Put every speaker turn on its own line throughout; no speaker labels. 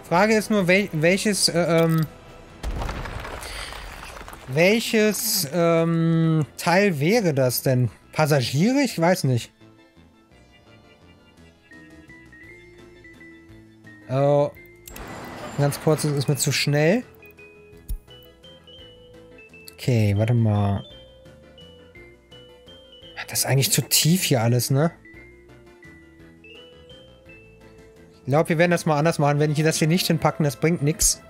Frage ist nur, welches Teil wäre das denn? Passagiere? Ich weiß nicht. Oh. Ganz kurz, das ist mir zu schnell. Okay, warte mal. Das ist eigentlich zu tief hier alles, ne? Ich glaube, wir werden das mal anders machen. Wenn ich das hier nicht hinpacken, das bringt nichts.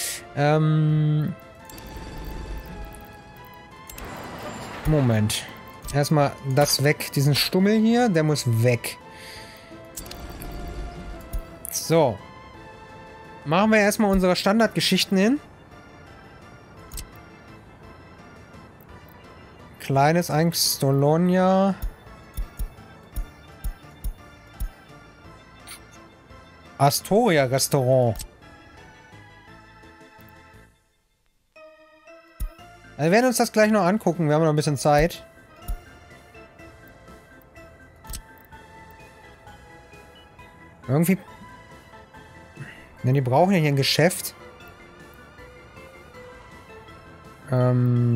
Moment. Erstmal das weg. Diesen Stummel hier, der muss weg. So. Machen wir erstmal unsere Standardgeschichten hin. Kleines Stolonia. Astoria Restaurant. Wir werden uns das gleich noch angucken. Wir haben noch ein bisschen Zeit. Irgendwie... Denn die brauchen ja hier ein Geschäft. Da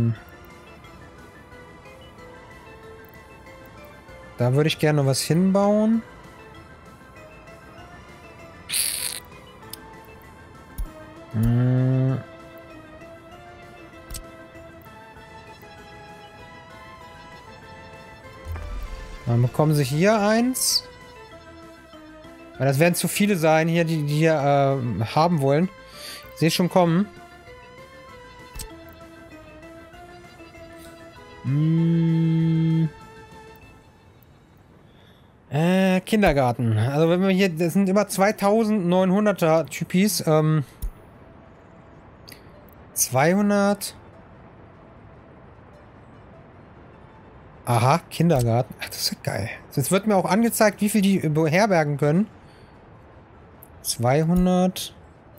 würde ich gerne noch was hinbauen. Dann bekommen sie hier eins. Weil das werden zu viele sein hier, die hier haben wollen. Ich sehe schon kommen. Kindergarten. Also wenn wir hier, das sind immer 2900er Typis. 200. Aha, Kindergarten. Ach, das ist ja geil. Jetzt wird mir auch angezeigt, wie viel die beherbergen können. 200.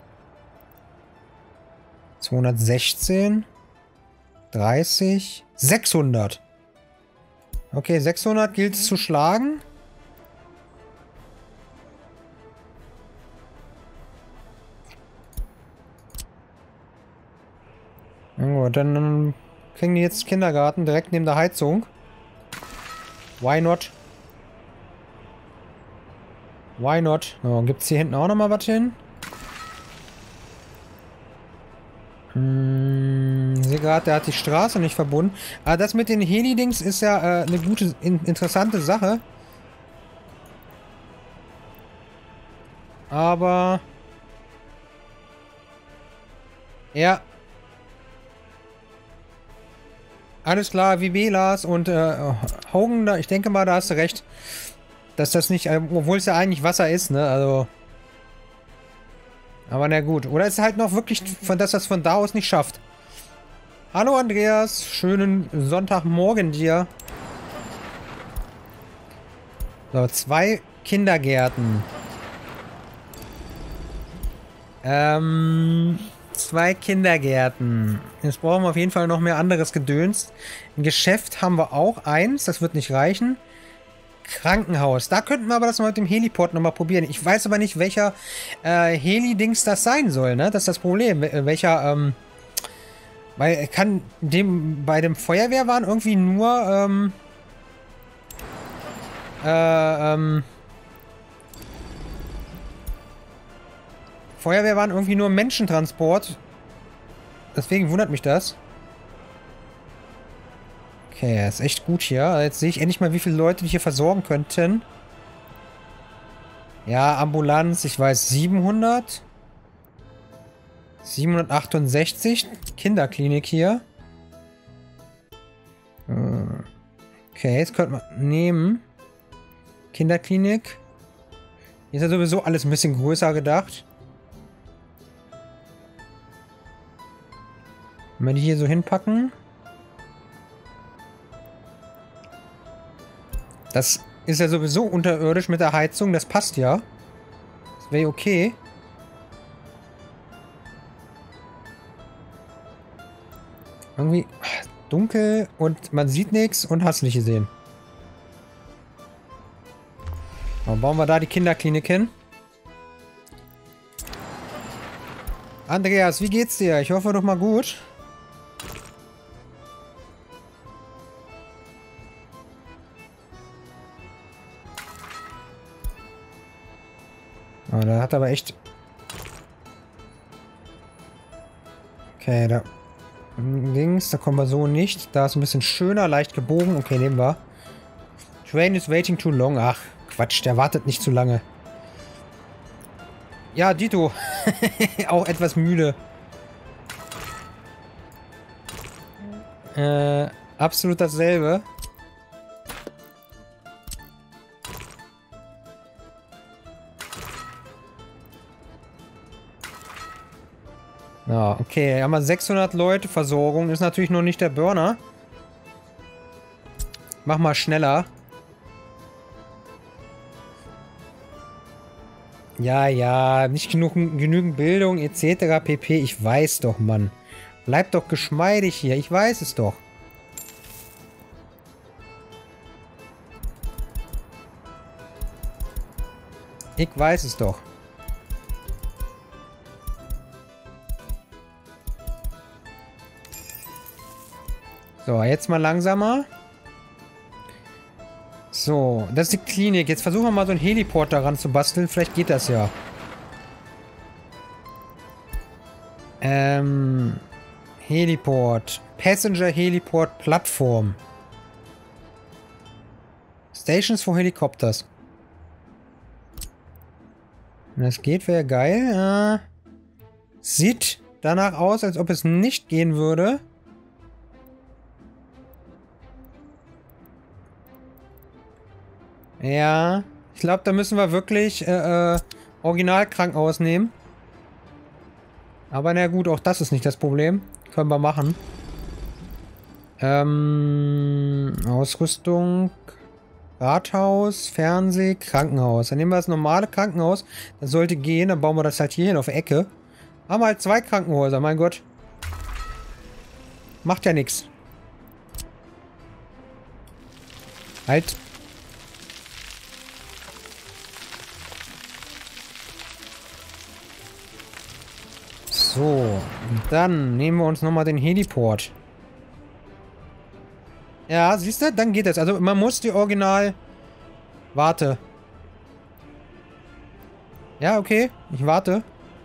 216. 30. 600. Okay, 600 gilt es zu schlagen. Na gut, dann kriegen die jetzt Kindergarten direkt neben der Heizung. Why not? Why not? So, gibt es hier hinten auch noch mal was hin? Ich sehe gerade, der hat die Straße nicht verbunden. Aber das mit den Heli-Dings ist ja eine gute, interessante Sache. Aber... Ja. Alles klar, wie Belas und Hogan, da, ich denke mal, da hast du recht. Dass das nicht, obwohl es ja eigentlich Wasser ist, ne, also... Aber na gut. Oder ist halt noch wirklich, dass das von da aus nicht schafft. Hallo Andreas, schönen Sonntagmorgen dir. So, 2 Kindergärten. 2 Kindergärten. Jetzt brauchen wir auf jeden Fall noch mehr anderes Gedöns. Ein Geschäft haben wir auch eins, das wird nicht reichen. Krankenhaus. Da könnten wir aber das mal mit dem Heliport nochmal probieren. Ich weiß aber nicht, welcher Heli-Dings das sein soll, ne? Das ist das Problem. Welcher, weil kann bei dem Feuerwehrwahn irgendwie nur, Feuerwehrwahn irgendwie nur Menschentransport. Deswegen wundert mich das. Okay, ist echt gut hier. Jetzt sehe ich endlich mal, wie viele Leute die hier versorgen könnten. Ja, Ambulanz, ich weiß, 700. 768. Kinderklinik hier. Okay, jetzt könnte man nehmen. Kinderklinik. Hier ist ja sowieso alles ein bisschen größer gedacht. Wenn wir die hier so hinpacken. Das ist ja sowieso unterirdisch mit der Heizung. Das passt ja. Das wäre okay. Irgendwie dunkel und man sieht nichts und hast nicht gesehen. Dann bauen wir da die Kinderklinik hin. Andreas, wie geht's dir? Ich hoffe doch mal gut. Oh, da hat aber echt... Okay, da... Links, da kommen wir so nicht. Da ist ein bisschen schöner, leicht gebogen. Okay, nehmen wir. Train is waiting too long. Ach, Quatsch, der wartet nicht zu lange. Ja, Dito. Auch etwas müde. Absolut dasselbe. Ja, okay, haben wir 600 Leute Versorgung. Ist natürlich noch nicht der Burner. Mach mal schneller. Ja, ja, nicht genügend Bildung etc. pp. Ich weiß doch, Mann. Bleib doch geschmeidig hier. Ich weiß es doch. Ich weiß es doch. So, jetzt mal langsamer. So, das ist die Klinik. Jetzt versuchen wir mal so einen Heliport daran zu basteln. Vielleicht geht das ja. Heliport. Passenger Heliport Plattform. Stations for Helicopters. Wenn das geht, wäre geil. Sieht danach aus, als ob es nicht gehen würde. Ja, ich glaube, da müssen wir wirklich Originalkrankenhaus nehmen. Aber na gut, auch das ist nicht das Problem. Können wir machen. Ausrüstung, Rathaus, Fernseh, Krankenhaus. Dann nehmen wir das normale Krankenhaus. Das sollte gehen, dann bauen wir das halt hier hin auf der Ecke. Haben wir halt 2 Krankenhäuser, mein Gott. Macht ja nichts. Halt. So, dann nehmen wir uns nochmal den Heliport. Ja, siehst du? Dann geht das. Also man muss die Original... Warte. Ja, okay. Ich warte.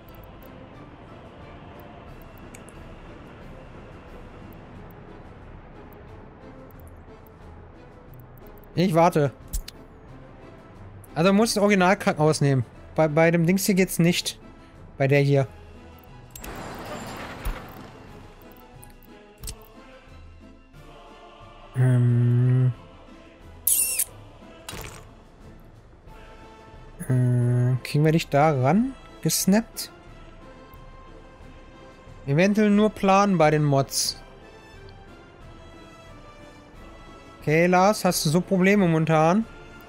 Ich warte. Also man muss das Originalkrankenhaus nehmen. Bei dem Dings hier geht's nicht. Bei der hier. Kriegen wir dich da ran? Gesnappt? Eventuell nur planen bei den Mods. Okay, Lars, hast du so Probleme momentan?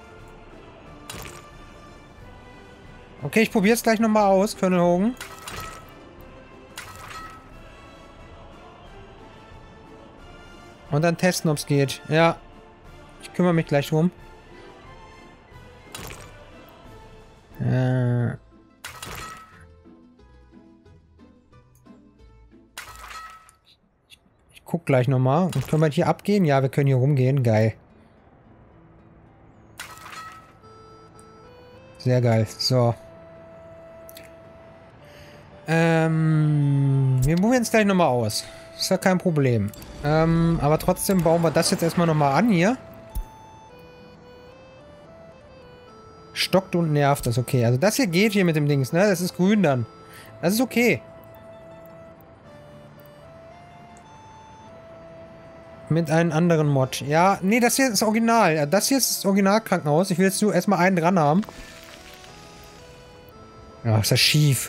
Okay, ich probiere es gleich nochmal aus, Colonel Hogan. Und dann testen, ob es geht. Ja. Ich kümmere mich gleich drum. Ich guck gleich nochmal. Können wir hier abgehen? Ja, wir können hier rumgehen. Geil. Sehr geil. So. Wir probieren es gleich nochmal aus. Ist ja kein Problem. Aber trotzdem bauen wir das jetzt erstmal nochmal an hier. Stockt und nervt, das ist okay. Also das hier geht hier mit dem Dings, ne? Das ist grün dann. Das ist okay. Mit einem anderen Mod. Ja, nee, das hier ist original. Das hier ist das Originalkrankenhaus. Ich will jetzt nur erstmal einen dran haben. Ja, ist das schief.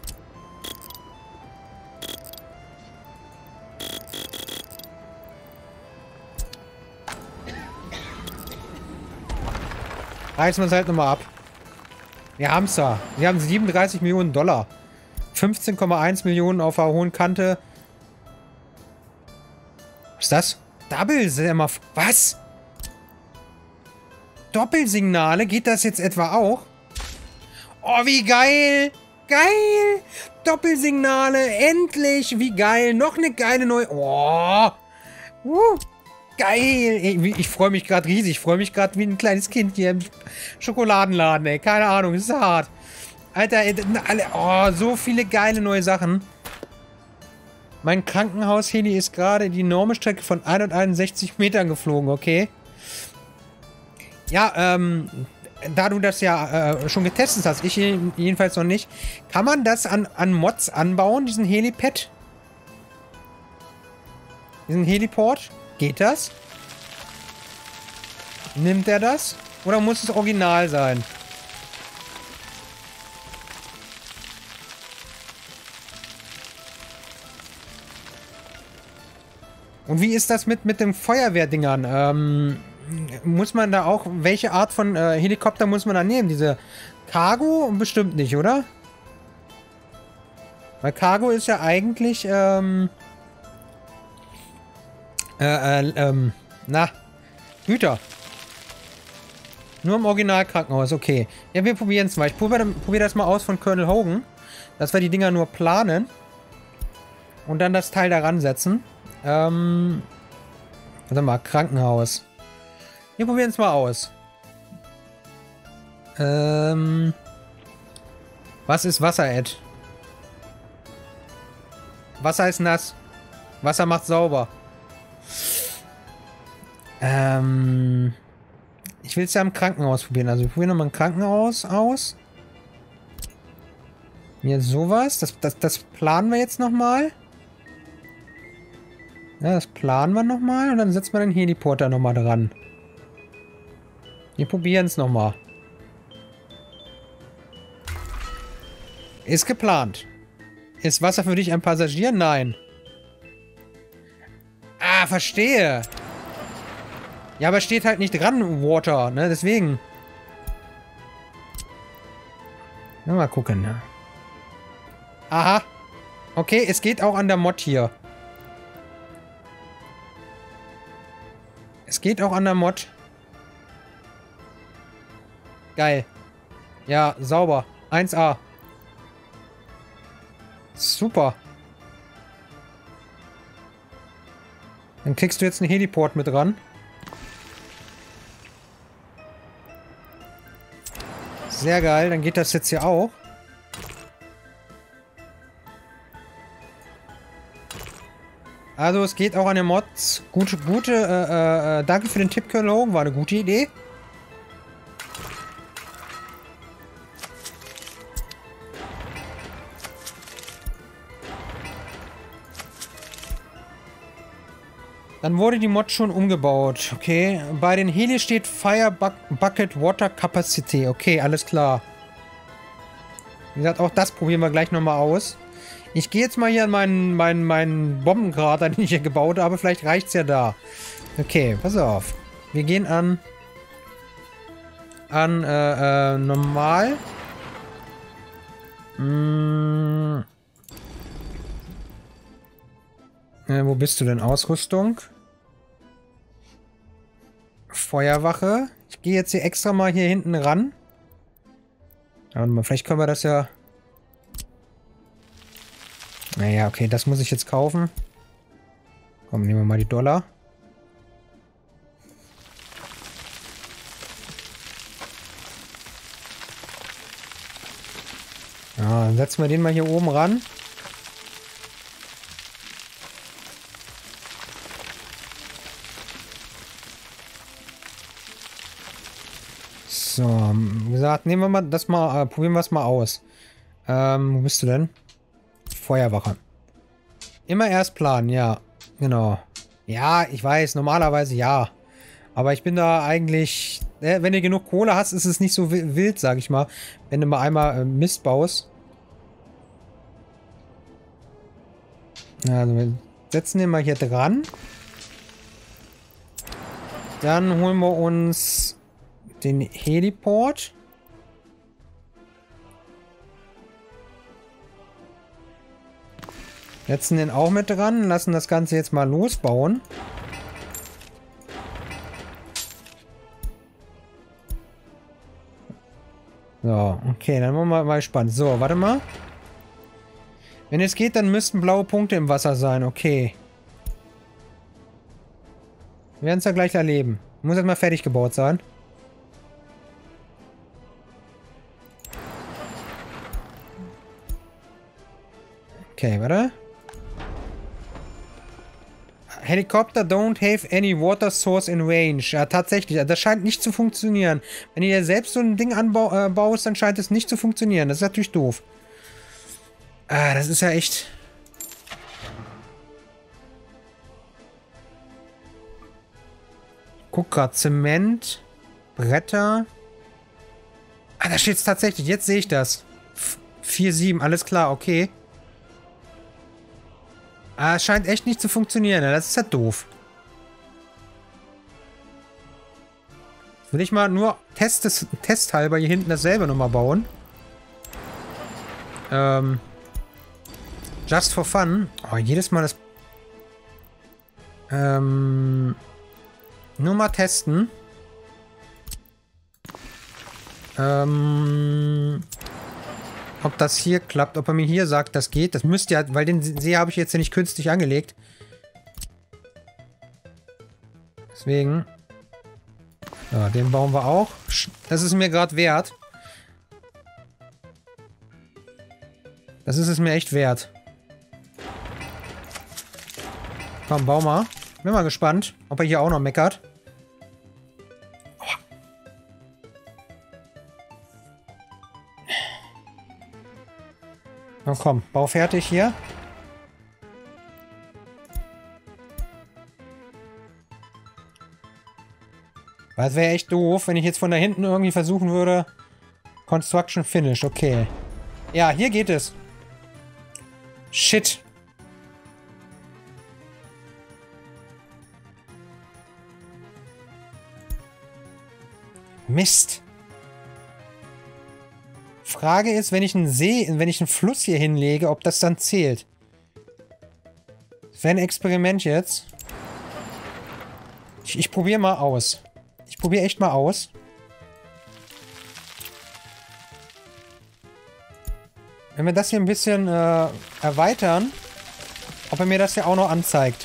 Reißen wir es halt nochmal ab. Wir haben's da. Wir haben 37 Millionen Dollar. 15,1 Millionen auf der hohen Kante. Was ist das? Double-Semmer. Was? Doppelsignale? Geht das jetzt etwa auch? Oh, wie geil! Geil! Doppelsignale, endlich! Wie geil! Noch eine geile neue... Oh! Geil! Ich freue mich gerade riesig. Ich freue mich gerade wie ein kleines Kind hier im Schokoladenladen, ey. Keine Ahnung, das ist hart. Alter, ey, oh, so viele geile neue Sachen. Mein Krankenhaus-Heli ist gerade die enorme Strecke von 161 Metern geflogen, okay? Ja, da du das ja schon getestet hast, ich jedenfalls noch nicht, kann man das an Mods anbauen, diesen Helipad? Diesen Heliport? Geht das? Nimmt er das? Oder muss es original sein? Und wie ist das mit den Feuerwehrdingern? Muss man da auch... Welche Art von Helikopter muss man da nehmen? Diese Cargo? Bestimmt nicht, oder? Weil Cargo ist ja eigentlich... Güter. Nur im Originalkrankenhaus, okay. Ja, wir probieren es mal. Ich probier das mal aus von Colonel Hogan. Dass wir die Dinger nur planen. Und dann das Teil daran setzen. Warte mal, Krankenhaus. Wir probieren es mal aus. Was ist Wasser, Ed? Wasser ist nass. Wasser macht sauber. Ich will es ja im Krankenhaus probieren. Also wir probieren nochmal ein Krankenhaus aus. Hier sowas. Das planen wir jetzt nochmal. Ja, das planen wir nochmal. Und dann setzen wir den Heliporter nochmal dran. Wir probieren es nochmal. Ist geplant. Ist Wasser für dich ein Passagier? Nein. Ah, verstehe. Ja, aber steht halt nicht dran, Water, ne? Deswegen. Na, mal gucken, ne? Aha. Okay, es geht auch an der Mod hier. Es geht auch an der Mod. Geil. Ja, sauber. 1A. Super. Dann kriegst du jetzt einen Heliport mit dran. Sehr geil, dann geht das jetzt hier auch. Also es geht auch an den Mods. Danke für den Tipp, Colonel Hogan, war eine gute Idee. Dann wurde die Mod schon umgebaut. Okay. Bei den Heli steht Fire Bucket Water Capacity. Okay, alles klar. Wie gesagt, auch das probieren wir gleich nochmal aus. Ich gehe jetzt mal hier an meinen Bombenkrater, den ich hier gebaut habe. Vielleicht reicht es ja da. Okay, pass auf. Wir gehen an normal. Wo bist du denn? Ausrüstung. Feuerwache. Ich gehe jetzt hier extra mal hier hinten ran. Warte mal, vielleicht können wir das ja... Naja, okay, das muss ich jetzt kaufen. Komm, nehmen wir mal die Dollar. Ja, dann setzen wir den mal hier oben ran. So, wie gesagt, nehmen wir mal das mal, probieren wir es mal aus. Wo bist du denn? Feuerwache. Immer erst planen, ja. Genau. Ja, ich weiß, normalerweise ja. Aber ich bin da eigentlich... wenn du genug Kohle hast, ist es nicht so wild, sag ich mal. Wenn du mal einmal Mist baust. Also, wir setzen den mal hier dran. Dann holen wir uns den Heliport. Setzen den auch mit dran, lassen das Ganze jetzt mal losbauen. So, okay, dann wollen wir mal gespannt. So, warte mal. Wenn es geht, dann müssten blaue Punkte im Wasser sein. Okay. Wir werden es ja gleich erleben. Muss jetzt mal fertig gebaut sein. Okay, warte. Helikopter don't have any water source in range. Ja, tatsächlich. Das scheint nicht zu funktionieren. Wenn ihr selbst so ein Ding anbaust, dann scheint es nicht zu funktionieren. Das ist natürlich doof. Ah, das ist ja echt... Guck grad, Zement, Bretter. Ah, da steht's tatsächlich. Jetzt sehe ich das. 4,7, alles klar, okay. Ah, es scheint echt nicht zu funktionieren. Das ist ja doof. Will ich mal nur testhalber hier hinten dasselbe nochmal bauen. Just for fun. Oh, jedes Mal das... Nur mal testen. Ob das hier klappt, ob er mir hier sagt, das geht. Das müsste ja, weil den See habe ich jetzt ja nicht künstlich angelegt. Deswegen. Ja, den bauen wir auch. Das ist mir gerade wert. Das ist es mir echt wert. Komm, bau mal. Bin mal gespannt, ob er hier auch noch meckert. Na komm, bau fertig hier. Weil es wäre echt doof, wenn ich jetzt von da hinten irgendwie versuchen würde. Construction Finish, okay. Ja, hier geht es. Shit. Mist. Frage ist, wenn ich einen Fluss hier hinlege, ob das dann zählt. Das wäre ein Experiment jetzt. Ich probiere mal aus. Ich probiere echt mal aus. Wenn wir das hier ein bisschen erweitern, ob er mir das hier auch noch anzeigt.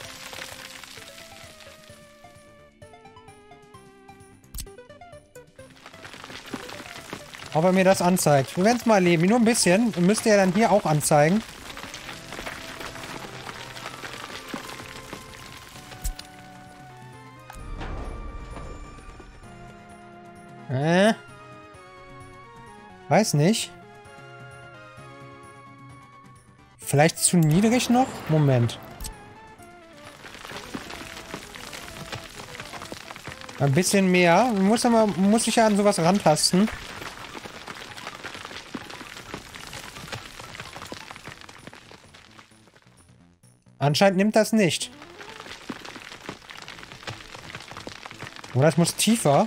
Ob er mir das anzeigt. Wir werden es mal erleben. Nur ein bisschen. Müsste er dann hier auch anzeigen. Weiß nicht. Vielleicht zu niedrig noch? Moment. Ein bisschen mehr. Muss ich ja an sowas rantasten. Anscheinend nimmt das nicht. Oder es muss tiefer.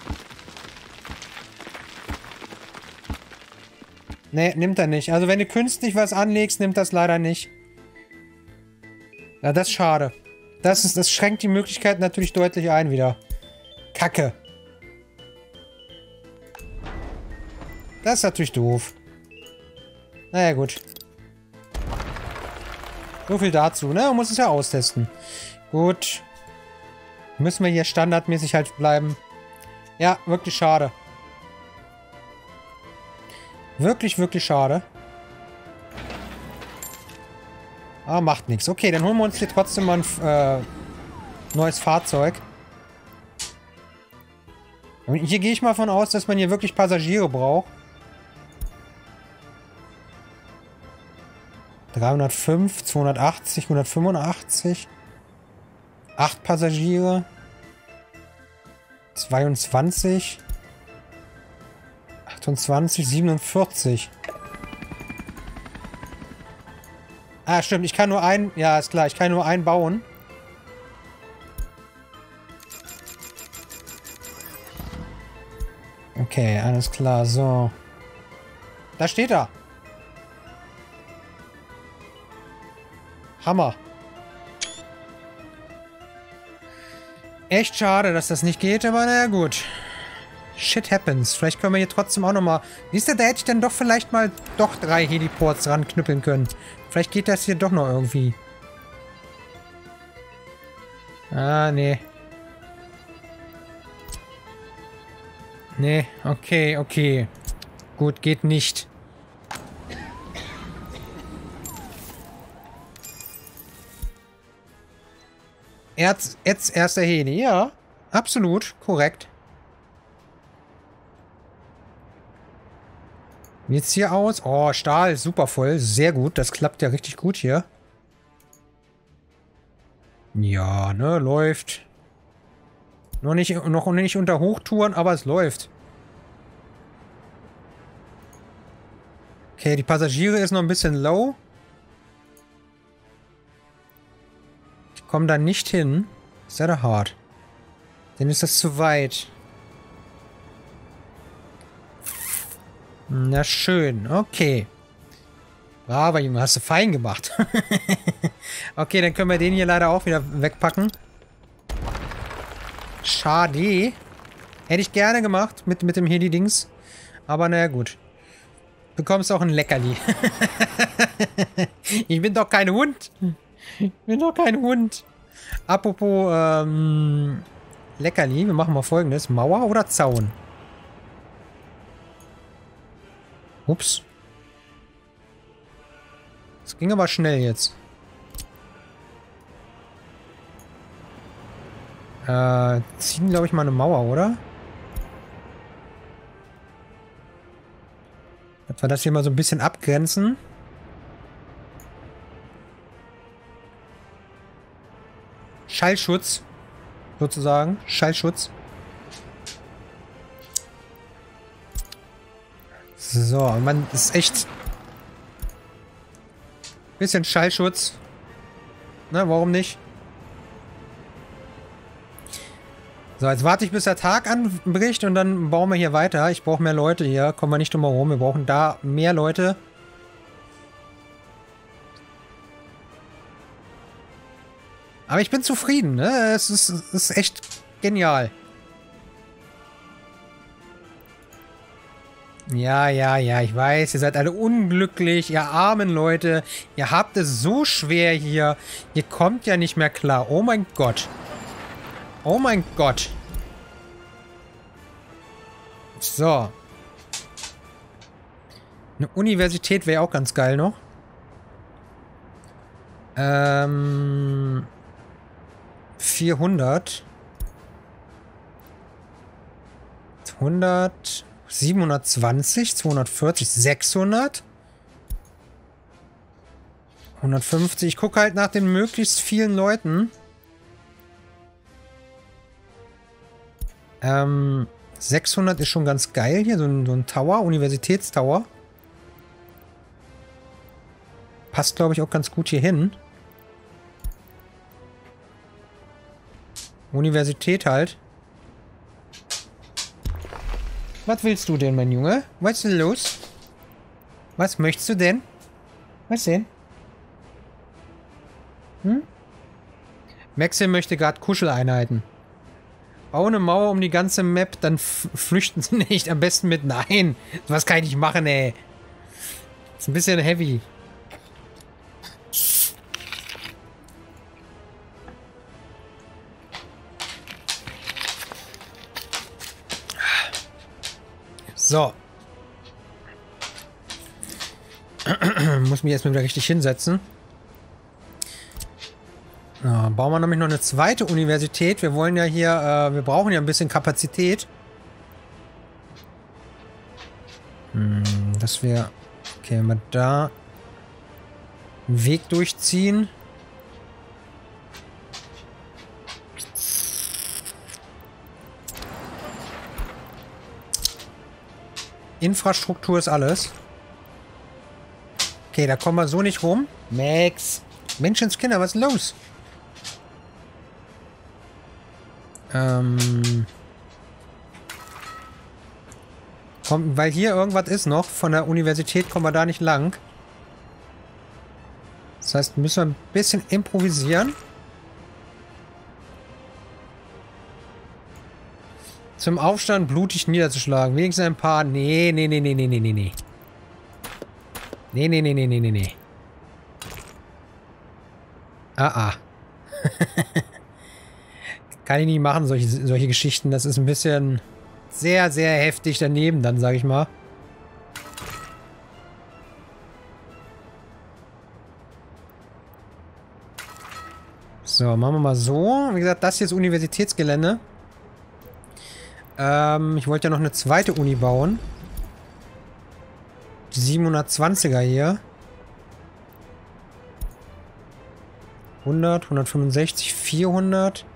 Nee, nimmt er nicht. Also wenn du künstlich was anlegst, nimmt das leider nicht. Ja, das ist schade. Das schränkt die Möglichkeit natürlich deutlich ein wieder. Kacke. Das ist natürlich doof. Naja, gut. So viel dazu, ne? Man muss es ja austesten. Gut. Müssen wir hier standardmäßig halt bleiben. Ja, wirklich schade. Wirklich, wirklich schade. Aber macht nichts. Okay, dann holen wir uns hier trotzdem mal ein neues Fahrzeug. Und hier gehe ich mal von aus, dass man hier wirklich Passagiere braucht. 305, 280, 185. 8 Passagiere. 22. 28, 47. Ah, stimmt. Ich kann nur einen... Ja, ist klar. Ich kann nur einen bauen. Okay, alles klar. So. Da steht er. Hammer. Echt schade, dass das nicht geht, aber naja, gut. Shit happens. Vielleicht können wir hier trotzdem auch nochmal... Siehst du, da hätte ich dann doch vielleicht mal doch 3 Heliports ranknüppeln können. Vielleicht geht das hier doch noch irgendwie. Ah, nee. Nee, okay, okay. Gut, geht nicht. Erster Heli, ja. Absolut, korrekt. Wie sieht's hier aus? Oh, Stahl, super voll. Sehr gut, das klappt ja richtig gut hier. Ja, ne, läuft. Noch nicht unter Hochtouren, aber es läuft. Okay, die Passagiere ist noch ein bisschen low. Die kommen da nicht hin. Ist ja hart. Dann ist das zu weit. Na schön, okay. Bravo, Junge, hast du fein gemacht. Okay, dann können wir den hier leider auch wieder wegpacken. Schade. Hätte ich gerne gemacht mit dem Heli-Dings. Aber naja, gut. Bekommst auch ein Leckerli. Ich bin doch kein Hund. Ich bin doch kein Hund. Apropos, Leckerli. Wir machen mal Folgendes. Mauer oder Zaun? Ups. Das ging aber schnell jetzt. Ziehen, glaube ich, mal eine Mauer, oder? Dass wir das hier mal so ein bisschen abgrenzen. Schallschutz. Sozusagen. Schallschutz. So, man ist echt... Bisschen Schallschutz. Na, warum nicht? So, jetzt warte ich, bis der Tag anbricht und dann bauen wir hier weiter. Ich brauche mehr Leute hier. Kommen wir nicht drum herum. Wir brauchen da mehr Leute. Aber ich bin zufrieden, ne? Es ist echt genial. Ja, ja, ja, ich weiß, ihr seid alle unglücklich, ihr armen Leute. Ihr habt es so schwer hier. Ihr kommt ja nicht mehr klar. Oh mein Gott. Oh mein Gott. So. Eine Universität wäre auch ganz geil noch. 400. 100. 720, 240, 600. 150. Ich gucke halt nach den möglichst vielen Leuten. 600 ist schon ganz geil hier. So ein Tower, Universitätstower. Passt, glaube ich, auch ganz gut hier hin. Universität halt. Was willst du denn, mein Junge? Was ist denn los? Was möchtest du denn? Was denn? Hm? Maxim möchte gerade Kuscheleinheiten. Bau eine Mauer um die ganze Map, dann flüchten sie nicht. Am besten mit Nein. Was kann ich nicht machen, ey? Ist ein bisschen heavy. So. Muss mich erstmal wieder richtig hinsetzen. Ja, bauen wir nämlich noch eine zweite Universität. Wir wollen ja hier, wir brauchen ja ein bisschen Kapazität. Dass wir, okay, wenn wir da einen Weg durchziehen. Infrastruktur ist alles. Okay, da kommen wir so nicht rum. Max. Menschenskinder, was ist los? Weil hier irgendwas ist noch. Von der Universität kommen wir da nicht lang. Das heißt, müssen wir ein bisschen improvisieren. zum Aufstand blutig niederzuschlagen. Wenigstens ein paar. Nee, nee, nee, nee, nee, nee, nee, nee. Nee, nee, nee, nee, nee, nee, nee. Ah, ah. Kann ich nicht machen, solche Geschichten. Das ist ein bisschen sehr, sehr heftig daneben dann, sag ich mal. So, machen wir mal so. Wie gesagt, das hier ist Universitätsgelände. Ich wollte ja noch eine zweite Uni bauen. Die 720er hier. 100, 165, 400.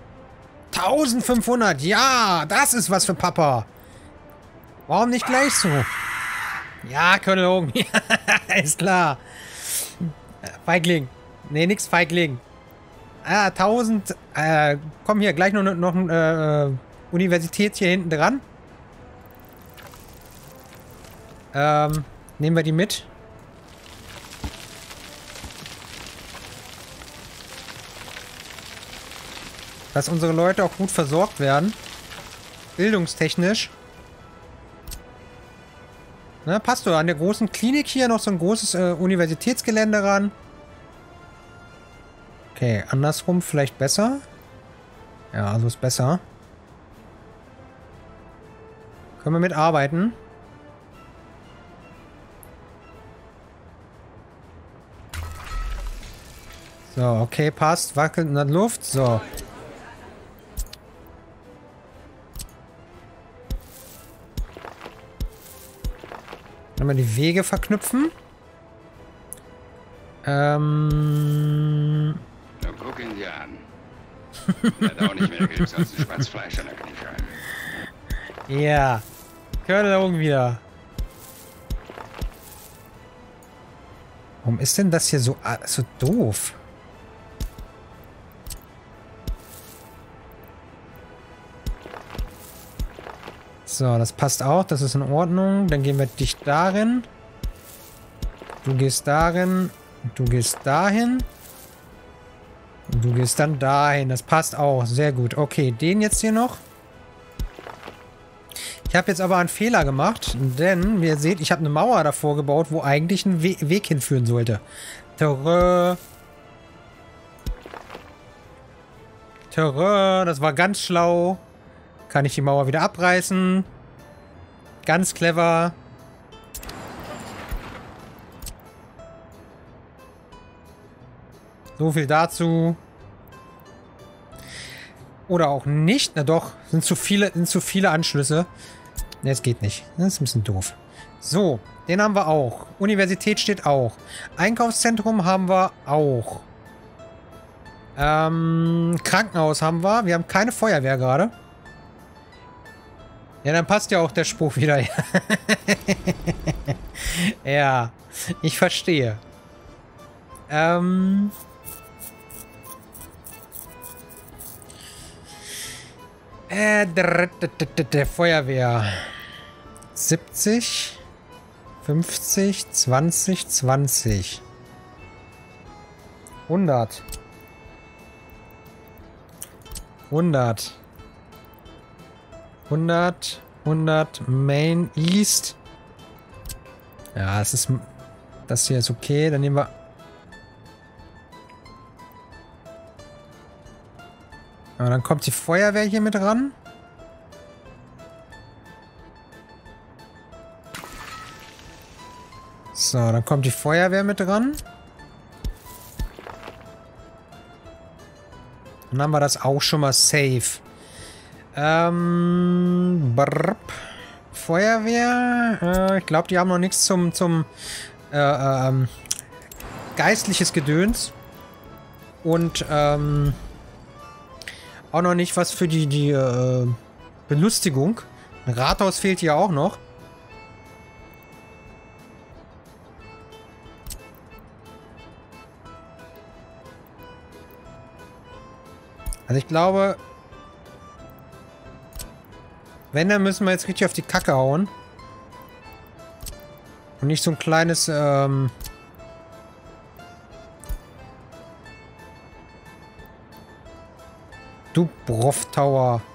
1500. Ja, das ist was für Papa. Warum nicht gleich so? Ja, Colonel Hogan. Ist klar. Feigling. Nee, nix Feigling. Ah, 1000. Komm hier, gleich noch ein Universität hier hinten dran. Nehmen wir die mit. Dass unsere Leute auch gut versorgt werden. Bildungstechnisch. Na, passt doch an der großen Klinik hier noch so ein großes Universitätsgelände ran. Okay, andersrum vielleicht besser. Ja, also ist besser. Können wir mitarbeiten. So, okay, passt. Wackelt in der Luft. So. Dann mal die Wege verknüpfen.
Nun guck ihn dir an. Er hat auch nicht mehr Krebs als ein Spatzfleisch an der Kniescheibe.
Ja. Colonel Hogan wieder. Warum ist denn das hier so doof? So, das passt auch. Das ist in Ordnung. Dann gehen wir dich darin. Du gehst darin. Du gehst dahin. Und du gehst dann dahin. Das passt auch. Sehr gut. Okay, den jetzt hier noch. Ich habe jetzt aber einen Fehler gemacht, denn, wie ihr seht, ich habe eine Mauer davor gebaut, wo eigentlich ein Weg hinführen sollte. Terror. Terror. Das war ganz schlau. Kann ich die Mauer wieder abreißen. Ganz clever. So viel dazu. Oder auch nicht. Na doch, sind zu viele Anschlüsse. Ne, es geht nicht. Das ist ein bisschen doof. So, den haben wir auch. Universität steht auch. Einkaufszentrum haben wir auch. Krankenhaus haben wir. Wir haben keine Feuerwehr gerade. Ja, dann passt ja auch der Spruch wieder. Ja, ich verstehe. Der Feuerwehr. 70, 50, 20, 20. 100. 100. 100 Main East. Ja, es ist... Das hier ist okay. Dann nehmen wir... Ja, dann kommt die Feuerwehr hier mit ran. So, dann kommt die Feuerwehr mit ran. Dann haben wir das auch schon mal safe. Feuerwehr. Ich glaube, die haben noch nichts zum geistliches Gedöns. Und auch noch nicht was für die Belustigung. Ein Rathaus fehlt hier auch noch. Also ich glaube, wenn, dann müssen wir jetzt richtig auf die Kacke hauen. Und nicht so ein kleines, Dubrow Tower.